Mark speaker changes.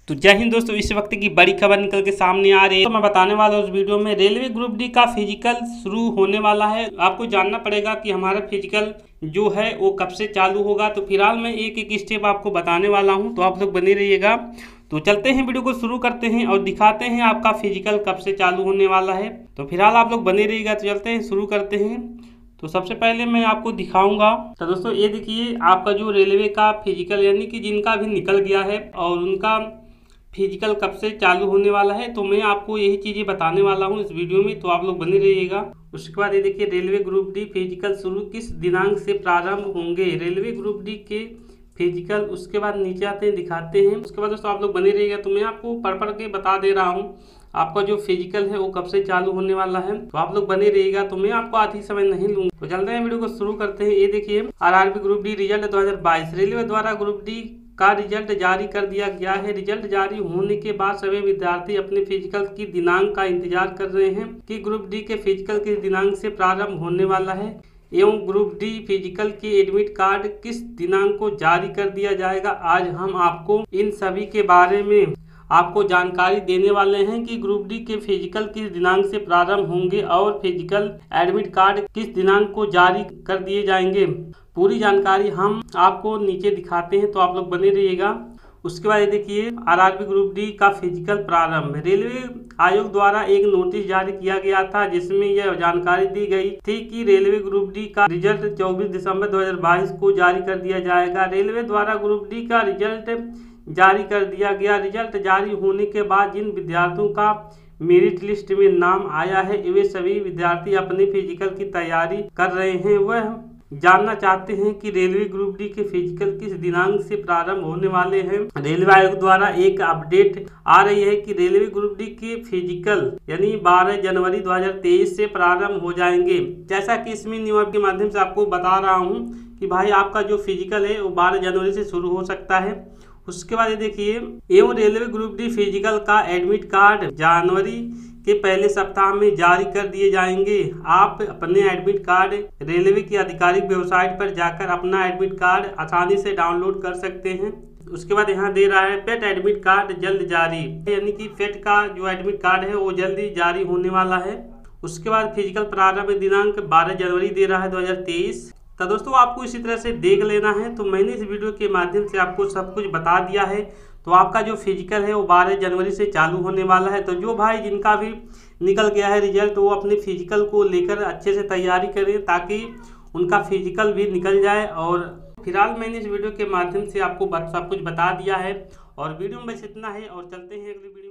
Speaker 1: तो जय हिंद दोस्तों, इस वक्त की बड़ी खबर निकल के सामने आ रही है। तो मैं बताने वाला हूँ उस वीडियो में रेलवे ग्रुप डी का फिजिकल शुरू होने वाला है। आपको जानना पड़ेगा कि हमारा फिजिकल जो है वो कब से चालू होगा। तो फिलहाल मैं एक एक स्टेप आपको बताने वाला हूँ, तो आप लोग बने रहिएगा। तो चलते हैं, वीडियो को शुरू करते हैं और दिखाते हैं आपका फिजिकल कब से चालू होने वाला है। तो फिलहाल आप लोग बने रहिएगा। तो चलते हैं, शुरू करते हैं। तो सबसे पहले मैं आपको दिखाऊंगा। तो दोस्तों ये देखिए आपका जो रेलवे का फिजिकल यानी कि जिनका भी निकल गया है और उनका फिजिकल कब से चालू होने वाला है, तो मैं आपको यही चीज़ें बताने वाला हूँ इस वीडियो में। तो आप लोग बने रहिएगा। उसके बाद ये देखिए रेलवे ग्रुप डी फिजिकल शुरू किस दिनांक से प्रारंभ होंगे, रेलवे ग्रुप डी के फिजिकल। उसके बाद नीचे आते हैं, दिखाते हैं। उसके बाद दोस्तों आप लोग बने रहिएगा। तो मैं आपको पढ़ के बता दे रहा हूँ आपका जो फिजिकल है वो कब से चालू होने वाला है। तो आप लोग बने रहिएगा। तो मैं आपको आधी समय नहीं लूँगा। तो चलते हैं, वीडियो को शुरू करते हैं। ये देखिए RRB group D result 2022 railway द्वारा ग्रुप डी का रिजल्ट जारी कर दिया गया है। रिजल्ट जारी होने के बाद सभी विद्यार्थी अपने फिजिकल की दिनांक का इंतजार कर रहे हैं कि ग्रुप डी के फिजिकल किस दिनांक से प्रारंभ होने वाला है एवं ग्रुप डी फिजिकल के एडमिट कार्ड किस दिनांक को जारी कर दिया जाएगा। आज हम आपको इन सभी के बारे में आपको जानकारी देने वाले हैं कि ग्रुप डी के फिजिकल किस दिनांक से प्रारंभ होंगे और फिजिकल एडमिट कार्ड किस दिनांक को जारी कर दिए जाएंगे। पूरी जानकारी हम आपको नीचे दिखाते हैं, तो आप लोग बने रहिएगा। उसके बाद देखिए आरआरबी ग्रुप डी का फिजिकल प्रारंभ। रेलवे आयोग द्वारा एक नोटिस जारी किया गया था जिसमें यह जानकारी दी गई थी कि रेलवे ग्रुप डी का रिजल्ट 24 दिसंबर 2022 को जारी कर दिया जाएगा। रेलवे द्वारा ग्रुप डी का रिजल्ट जारी कर दिया गया। रिजल्ट जारी होने के बाद जिन विद्यार्थियों का मेरिट लिस्ट में नाम आया है वे सभी विद्यार्थी अपने फिजिकल की तैयारी कर रहे हैं। वह जानना चाहते हैं कि रेलवे ग्रुप डी के फिजिकल किस दिनांक से प्रारंभ होने वाले हैं। रेलवे आयोग द्वारा एक अपडेट आ रही है कि रेलवे ग्रुप डी के फिजिकल यानी 12 जनवरी 2023 से प्रारंभ हो जाएंगे। जैसा कि इसमें न्यूज़ के माध्यम से आपको बता रहा हूं कि भाई आपका जो फिजिकल है वो 12 जनवरी से शुरू हो सकता है। उसके बाद देखिए एवं रेलवे ग्रुप डी फिजिकल का एडमिट कार्ड जनवरी के पहले सप्ताह में जारी कर दिए जाएंगे। आप अपने एडमिट कार्ड रेलवे की आधिकारिक वेबसाइट पर जाकर अपना एडमिट कार्ड आसानी से डाउनलोड कर सकते हैं। उसके बाद यहाँ दे रहा है पेट एडमिट कार्ड जल्द जारी, यानी कि पेट का जो एडमिट कार्ड है वो जल्दी जारी होने वाला है। उसके बाद फिजिकल प्रारंभ दिनांक 12 जनवरी दे रहा है 2023। तो दोस्तों आपको इसी तरह से देख लेना है। तो मैंने इस वीडियो के माध्यम से आपको सब कुछ बता दिया है। तो आपका जो फिजिकल है वो 12 जनवरी से चालू होने वाला है। तो जो भाई जिनका भी निकल गया है रिजल्ट वो अपने फिजिकल को लेकर अच्छे से तैयारी करें ताकि उनका फिजिकल भी निकल जाए। और फिलहाल मैंने इस वीडियो के माध्यम से आपको सब कुछ बता दिया है और वीडियो में बस इतना है और चलते हैं अगली वीडियो।